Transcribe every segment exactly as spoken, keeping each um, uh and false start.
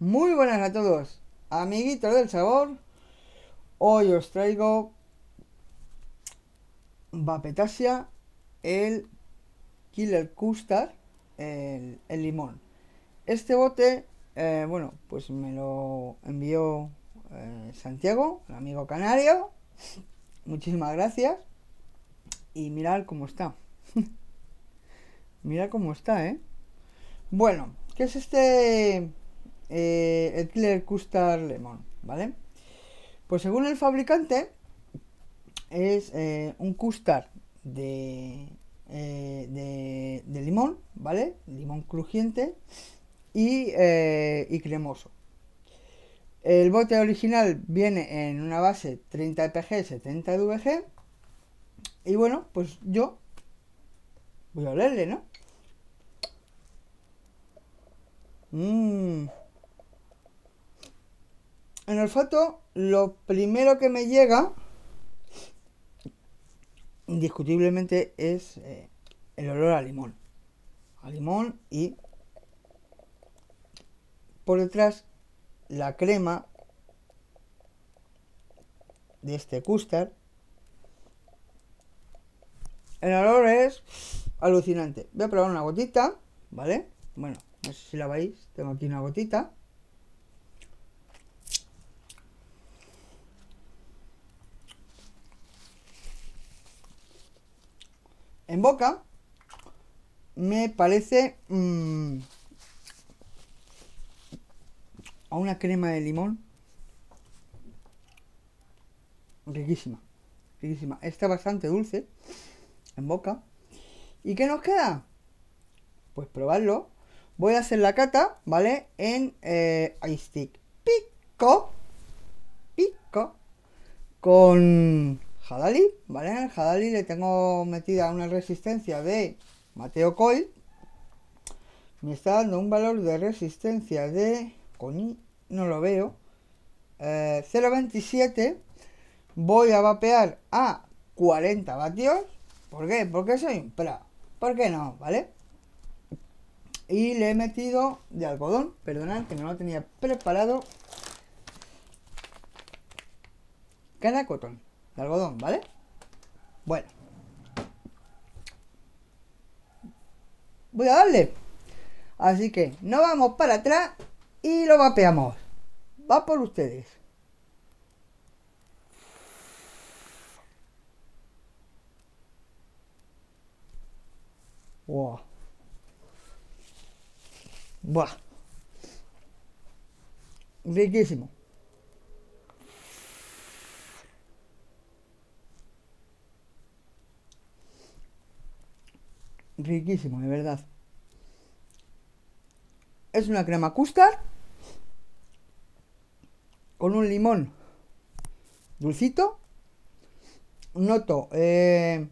Muy buenas a todos, amiguitos del sabor. Hoy os traigo Vapetasia, el Killer Custard, el, el limón. Este bote, eh, bueno, pues me lo envió eh, Santiago, el amigo canario. Muchísimas gracias. Y mirad cómo está. Mirad cómo está, ¿eh? Bueno, ¿qué es este? Eh, el Killer Custard Lemon, ¿vale? Pues según el fabricante, es eh, un custard de, eh, de, de limón, ¿vale? Limón crujiente y, eh, y cremoso. El bote original viene en una base treinta E P G, setenta D V G. Y bueno, pues yo voy a olerle, ¿no? Mmm. En olfato, lo primero que me llega, indiscutiblemente, es eh, el olor a limón. A limón y por detrás la crema de este custard. El olor es alucinante. Voy a probar una gotita, ¿vale? Bueno, no sé si la veis. Tengo aquí una gotita. En boca me parece mmm, a una crema de limón riquísima, riquísima. Está bastante dulce en boca. ¿Y qué nos queda? Pues probarlo. Voy a hacer la cata, ¿vale? En eh, ice stick. Pico. Pico. Con Hadali, ¿vale? En el Hadali le tengo metida una resistencia de Mateo Coil. Me está dando un valor de resistencia de... Coñi, no lo veo. Eh, cero coma veintisiete. Voy a vapear a cuarenta vatios. ¿Por qué? Porque soy un pro. ¿Por qué no? ¿Vale? Y le he metido de algodón. Perdonad que no lo tenía preparado. Cada cotón de algodón, ¿vale? Bueno. Voy a darle. Así que no vamos para atrás y lo vapeamos. Va por ustedes. Wow. Buah. Riquísimo. Riquísimo, de verdad. Es una crema custard con un limón dulcito. Noto eh,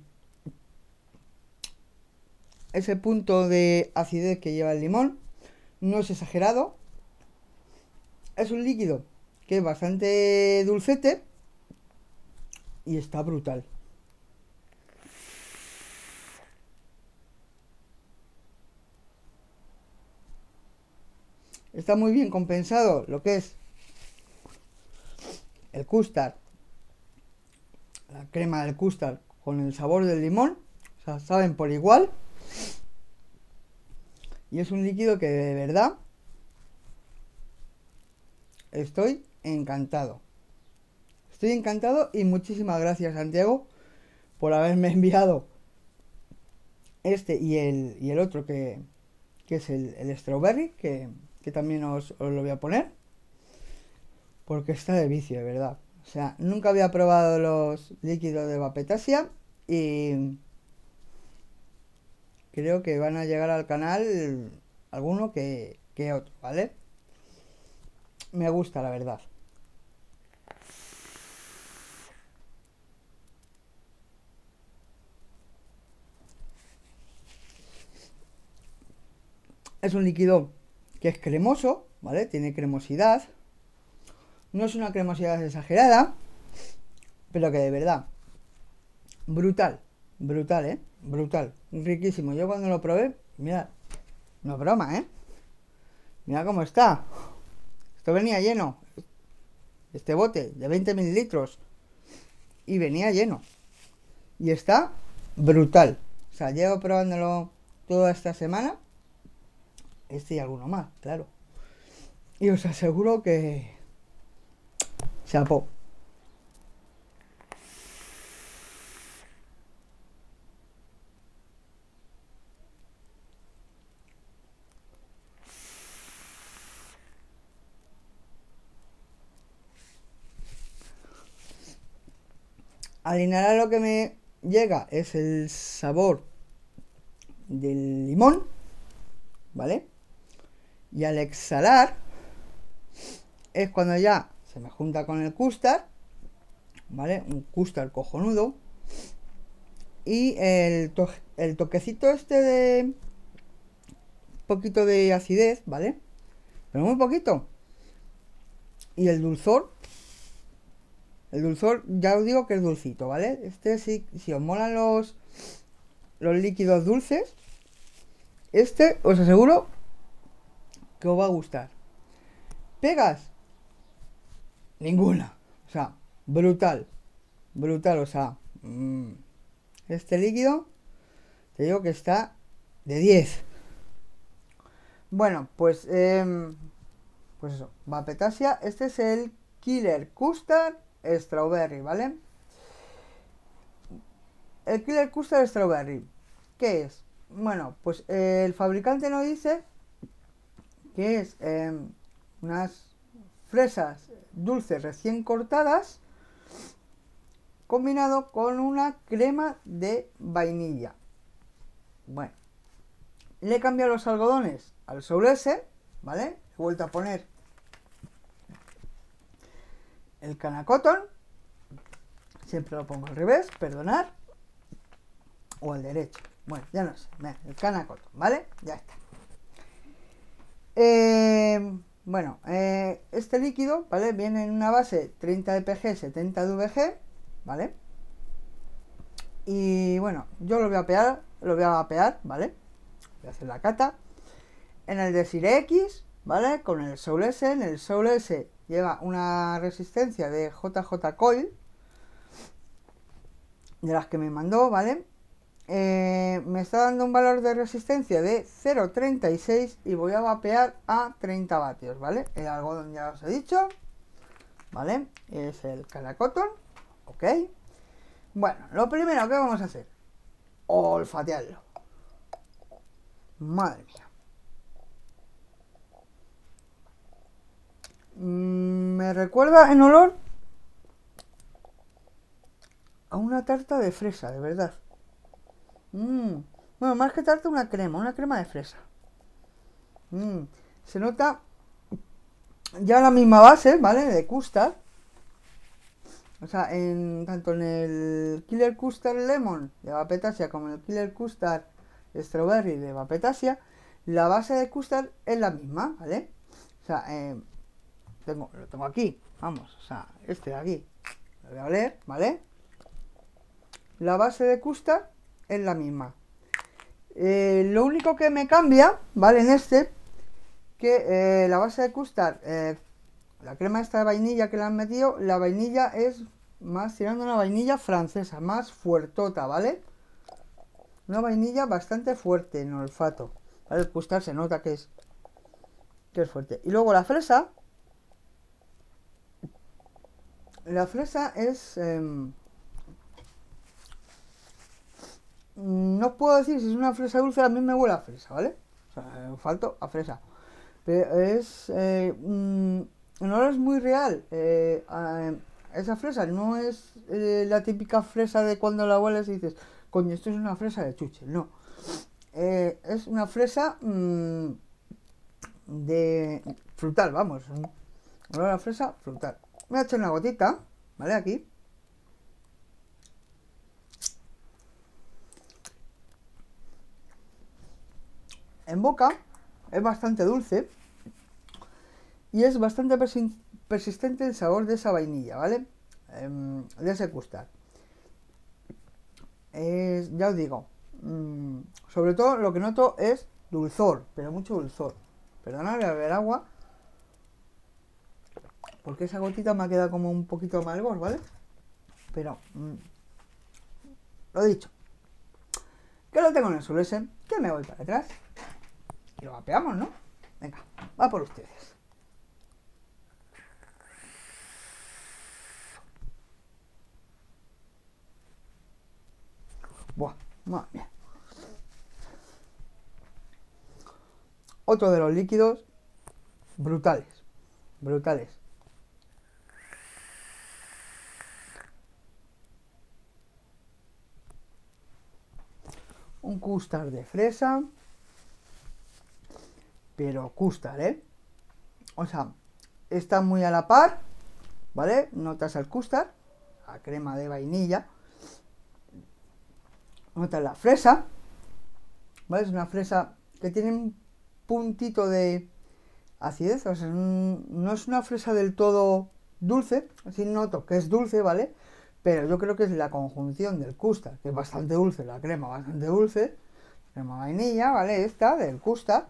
ese punto de acidez que lleva el limón. No es exagerado. Es un líquido que es bastante dulcete y está brutal. Está muy bien compensado lo que es el custard, la crema del custard con el sabor del limón. O sea, saben por igual. Y es un líquido que de verdad estoy encantado. Estoy encantado y muchísimas gracias, Santiago, por haberme enviado este y el, y el otro que, que es el, el strawberry, que, que también os, os lo voy a poner. Porque está de vicio, de verdad. O sea, nunca había probado los líquidos de Vapetasia y creo que van a llegar al canal alguno que, que otro, ¿vale? Me gusta, la verdad. Es un líquido que es cremoso, ¿vale? Tiene cremosidad. No es una cremosidad exagerada, pero que de verdad, brutal, brutal, ¿eh? Brutal, riquísimo. Yo cuando lo probé, mira, no es broma, ¿eh? Mira cómo está. Esto venía lleno. Este bote de veinte mililitros. Y venía lleno. Y está brutal. O sea, llevo probándolo toda esta semana. Este y alguno más, claro. Y os aseguro que... chapó. Al inhalar lo que me llega es el sabor del limón, ¿vale? Y al exhalar es cuando ya se me junta con el custard, ¿vale? Un custard cojonudo. Y el, to el toquecito este de... un poquito de acidez, ¿vale? Pero muy poquito. Y el dulzor. El dulzor, ya os digo que es dulcito, ¿vale? Este sí, si os molan los, los líquidos dulces, este os aseguro que os va a gustar. ¿Pegas? Ninguna. O sea, brutal. Brutal, o sea... Mmm, este líquido, te digo que está de diez. Bueno, pues... Eh, pues eso, Vapetasia. Este es el Killer Custard Strawberry, ¿vale? El Killer Custard Strawberry, ¿qué es? Bueno, pues eh, el fabricante nos dice que es eh, unas fresas dulces recién cortadas combinado con una crema de vainilla. Bueno, le he cambiado los algodones al Soulesse, ¿vale? He vuelto a poner el Canacoton. Siempre lo pongo al revés, perdonad. O al derecho. Bueno, ya no sé. El Canacoton, ¿vale? Ya está. Eh, bueno, eh, este líquido, ¿vale? Viene en una base treinta de P G, setenta de V G, ¿vale? Y bueno, yo lo voy a pegar, lo voy a vapear, ¿vale? Voy a hacer la cata. En el Desire X, ¿vale? Con el Soulesse. En el Soulesse lleva una resistencia de J J Coil, de las que me mandó, ¿vale? Eh, me está dando un valor de resistencia de cero coma treinta y seis y voy a vapear a treinta vatios, ¿vale? El algodón ya os he dicho, ¿vale? Es el Canacoton, ok. Bueno, lo primero que vamos a hacer, olfatearlo. Madre mía. Mm, me recuerda en olor a una tarta de fresa, de verdad. Mm. Bueno, más que tarta, una crema, una crema de fresa. Mm. Se nota ya la misma base, ¿vale? De custard. O sea, en, tanto en el Killer Custard Lemon de Vapetasia como en el Killer Custard Strawberry de Vapetasia, la base de custard es la misma, ¿vale? O sea, eh, tengo, lo tengo aquí, vamos, o sea, este de aquí, lo voy a oler, ¿vale? La base de custard es la misma. Eh, lo único que me cambia, ¿vale? En este, que eh, la base de custard, eh, la crema esta de vainilla que le han metido, la vainilla es más tirando una vainilla francesa, más fuertota, ¿vale? Una vainilla bastante fuerte en olfato, ¿vale? El custard se nota que es, que es fuerte. Y luego la fresa, la fresa es... Eh, no puedo decir si es una fresa dulce, a mí me huele a fresa, ¿vale? O sea, olfato a fresa. Pero es... Eh, mmm, no es muy real. Eh, eh, esa fresa no es eh, la típica fresa de cuando la hueles y dices, coño, esto es una fresa de chuche. No. Eh, es una fresa mmm, de frutal, vamos. Una fresa frutal. Me he hecho una gotita, ¿vale? Aquí. En boca es bastante dulce y es bastante persi persistente el sabor de esa vainilla, ¿vale? Eh, de ese custard. Es, ya os digo, mmm, sobre todo lo que noto es dulzor, pero mucho dulzor. Perdonad, voy a beber agua. porque esa gotita me ha quedado como un poquito de amargor, ¿vale? Pero, mmm, lo dicho, que lo tengo en el suelo ese, que me voy para atrás y lo vapeamos, ¿no? Venga, va por ustedes. Buah, madre mía. Otro de los líquidos brutales, brutales. Un custard de fresa, pero custard, ¿eh? O sea, está muy a la par, ¿vale? Notas el custard, la crema de vainilla, notas la fresa, ¿vale? Es una fresa que tiene un puntito de acidez, o sea, no es una fresa del todo dulce, así noto que es dulce, ¿vale? Pero yo creo que es la conjunción del custard, que es bastante dulce, la crema bastante dulce, crema vainilla, ¿vale? Esta, del custard,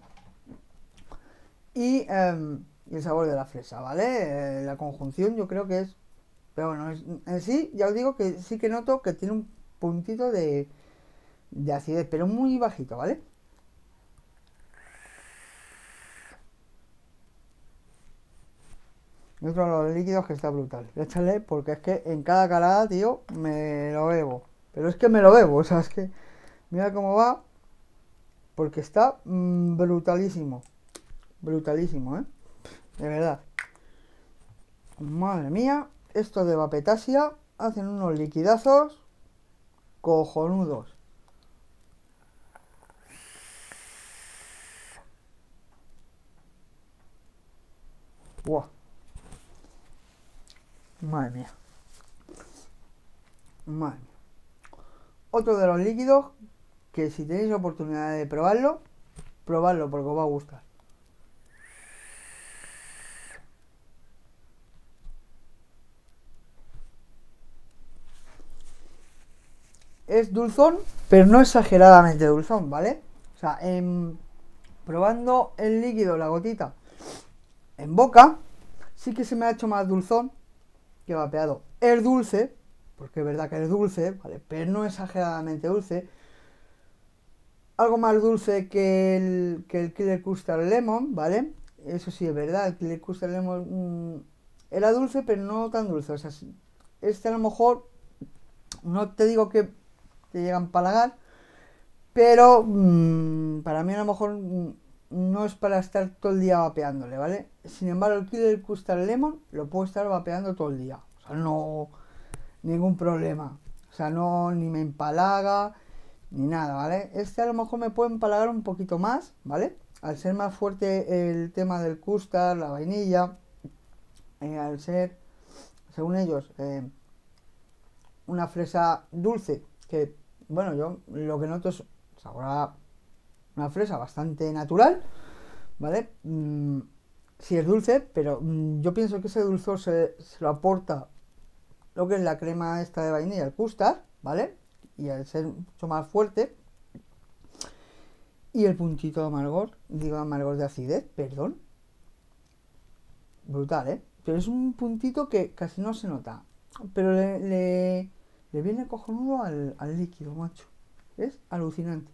y, eh, y el sabor de la fresa, ¿vale? Eh, la conjunción yo creo que es, pero bueno, es, en sí, ya os digo que sí que noto que tiene un puntito de, de acidez, pero muy bajito, ¿vale? Y otro de los líquidos que está brutal. Échale, porque es que en cada calada, tío, me lo bebo. Pero es que me lo bebo, o sea, es que mira cómo va, porque está mmm, brutalísimo. Brutalísimo, ¿eh? De verdad. Madre mía, estos de Vapetasia hacen unos liquidazos cojonudos. Buah. Madre mía. Madre mía. Otro de los líquidos que si tenéis la oportunidad de probarlo, probadlo porque os va a gustar. Es dulzón, pero no exageradamente dulzón, ¿vale? O sea, en, probando el líquido, la gotita, en boca, sí que se me ha hecho más dulzón que vapeado. Es dulce, porque es verdad que es dulce, ¿vale? Pero no exageradamente dulce. Algo más dulce que el, que el Killer Custard Lemon, ¿vale? Eso sí es verdad, el Killer Custard Lemon mmm, era dulce, pero no tan dulce. O sea, este a lo mejor, no te digo que te llega a empalagar, pero mmm, para mí a lo mejor mmm, no es para estar todo el día vapeándole, ¿vale? Sin embargo, el Killer Custard Lemon lo puedo estar vapeando todo el día. O sea, no, ningún problema. O sea, no, ni me empalaga, ni nada, ¿vale? Este a lo mejor me puede empalagar un poquito más, ¿vale? Al ser más fuerte el tema del custard, la vainilla, eh, al ser, según ellos, eh, una fresa dulce, que, bueno, yo lo que noto es sabor a una fresa bastante natural, ¿vale? Mm, sí es dulce, pero mm, yo pienso que ese dulzor se, se lo aporta lo que es la crema esta de vainilla, el custard, ¿vale? Y al ser mucho más fuerte, y el puntito de amargor, digo amargor de acidez, perdón, brutal, ¿eh? Pero es un puntito que casi no se nota, pero le, le, le viene cojonudo al, al líquido, macho, es alucinante.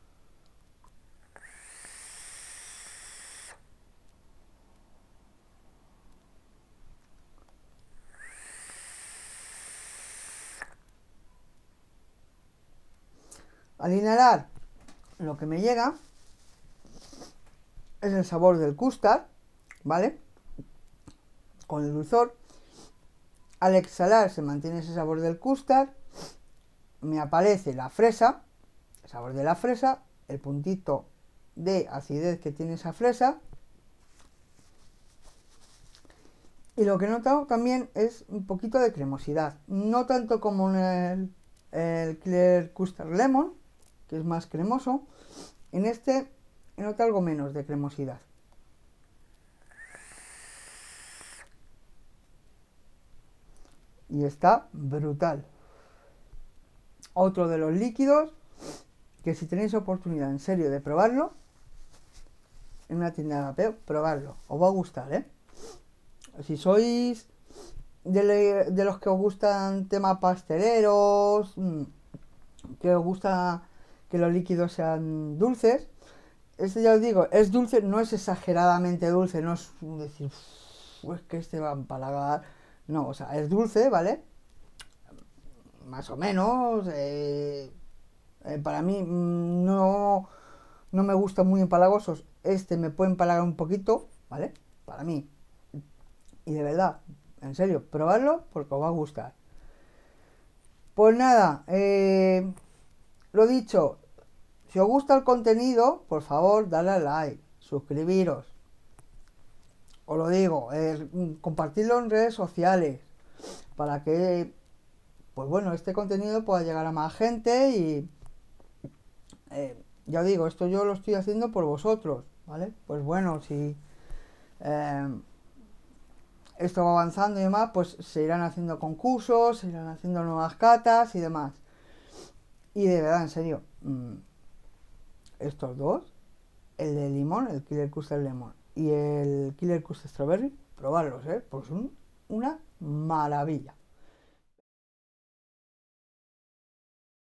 Al inhalar, lo que me llega es el sabor del custard, ¿vale? Con el dulzor. Al exhalar se mantiene ese sabor del custard. Me aparece la fresa, el sabor de la fresa, el puntito de acidez que tiene esa fresa. Y lo que he notado también es un poquito de cremosidad. No tanto como en el, el Killer Custard Lemon, que es más cremoso. En este he notado algo menos de cremosidad. Y está brutal. Otro de los líquidos que si tenéis oportunidad en serio de probarlo en una tienda de vapeo, probarlo, os va a gustar, ¿eh? Si sois de, le- de los que os gustan temas pasteleros, mm, que os gusta que los líquidos sean dulces, este ya os digo, es dulce, no es exageradamente dulce, no es decir, pues que este va a empalagar, no, o sea, es dulce, ¿vale? Más o menos, eh, eh, para mí mm, no, no me gustan muy empalagosos, este me puede empalagar un poquito, ¿vale? Para mí, y de verdad, en serio, probadlo porque os va a gustar. Pues nada, eh, lo dicho, si os gusta el contenido, por favor, dale a like, suscribiros. Os lo digo, eh, compartirlo en redes sociales para que, pues bueno, este contenido pueda llegar a más gente y eh, ya os digo, esto yo lo estoy haciendo por vosotros, ¿vale? Pues bueno, si eh, esto va avanzando y demás, pues se irán haciendo concursos, se irán haciendo nuevas catas y demás. Y de verdad, en serio, mmm, estos dos, el de limón, el Killer Custard Lemon y el Killer Custard Strawberry, probarlos, ¿eh? Pues son una maravilla.